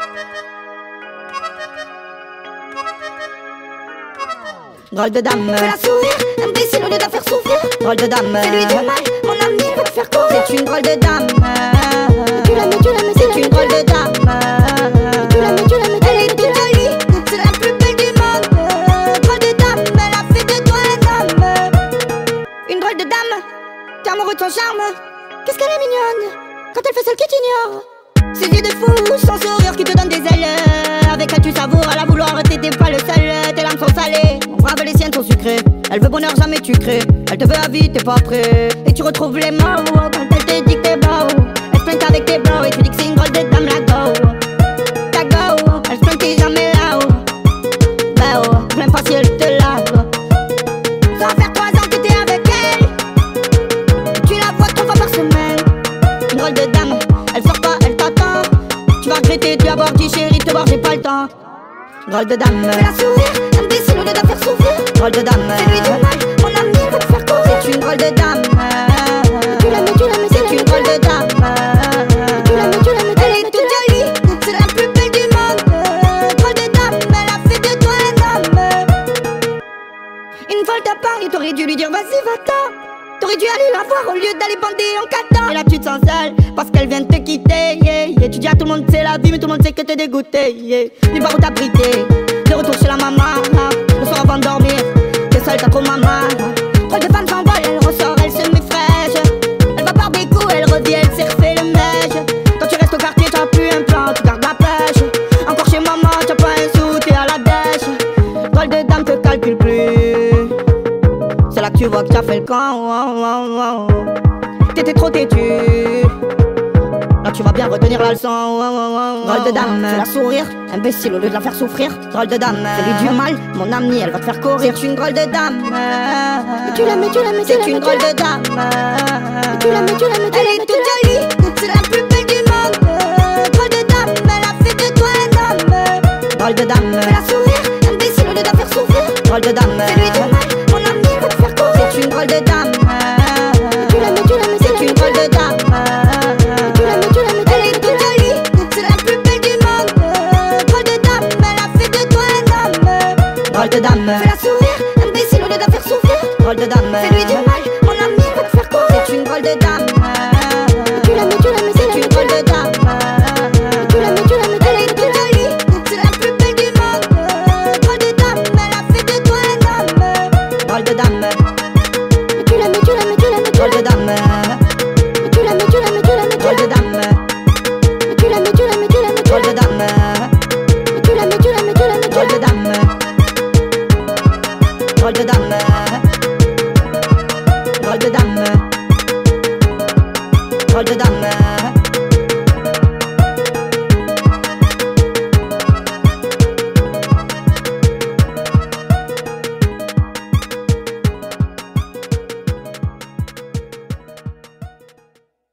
Drôle de dame, fais la sourire, imbécile au lieu de la faire souffrir. drôle de dame, Fais-lui du mal, mon ami, il va te faire courir. c'est une drôle de dame. Tu l'aimes, C'est une drôle de dame. tu l'aimes, Elle est toute jolie, c'est la plus belle du monde. Drôle de dame, elle a fait de toi un homme. Une drôle de dame, t'es amoureux de son charme. Qu'est-ce qu'elle est mignonne, quand elle fait celle qui t'ignore. Ses yeux de fou, son sourire qui te donne des ailes. Avec elle tu savoures, à la vouloir, t'étais pas le seul. Tes larmes sont salées, brave les siennes sont sucrées. Elle veut bonheur, jamais tu crées. Elle te veut à vie, t'es pas prêt. Et tu retrouves les mots quand elle te dit que t'es beau. Elle se plaint avec tes blows et tu dis que c'est une drôle de dame, la go. Ta go, elle se plaint que t'es jamais là-haut. Bah oh, même pas si elle te lave. Ça va faire 3 ans que t'es avec elle. Tu la vois 3 fois par semaine. Une drôle de dame, elle sort pas, elle t'attend. Tu vas regretter, tu vas boire, dis chérie, te boire, j'ai pas le temps. Drôle de dame, Fais la sourire, imbécile au lieu de la faire souffrir. drôle de dame, Fais-lui du mal, mon ami, il va te faire courir. c'est une drôle de dame. Tu l'aimes, C'est une drôle de dame. Elle est toute jolie, c'est la plus belle du monde. Drôle de dame, elle a fait de toi un homme. Une folle t'a parlé, t'aurais dû lui dire vas-y va-t'en. T'aurais dû aller la voir au lieu d'aller bander en catin. Et là tu te sens seule parce qu'elle vient de te quitter, yeah, yeah. Tu dis à tout le monde c'est la vie mais tout le monde sait que t'es dégoûté, yeah. Nulle part où t'abriter, de retour chez la maman. Le soir avant de dormir, t'es seule, t'as trop maman. Drôle de femme s'envole, elle ressort, elle se met fraîche. Elle va par des coups, elle revient, elle s'est refait le mèche. Quand tu restes au quartier, t'as plus un plan, tu gardes la pêche. Encore chez maman, t'as pas un sou, t'es à la dèche. Drôle de dame te calcule plus. C'est là que tu vois que t'as fait le camp. T'étais trop têtu. Là tu vas bien retenir la leçon. Drôle de dame, fais la sourire, imbécile au lieu de la faire souffrir. Drôle de dame, fais-lui du mal, mon ami, elle va te faire courir. C'est une drôle de dame. Tu l'aimes, C'est une drôle de dame. tu l'aimes, Elle est toute jolie, c'est la plus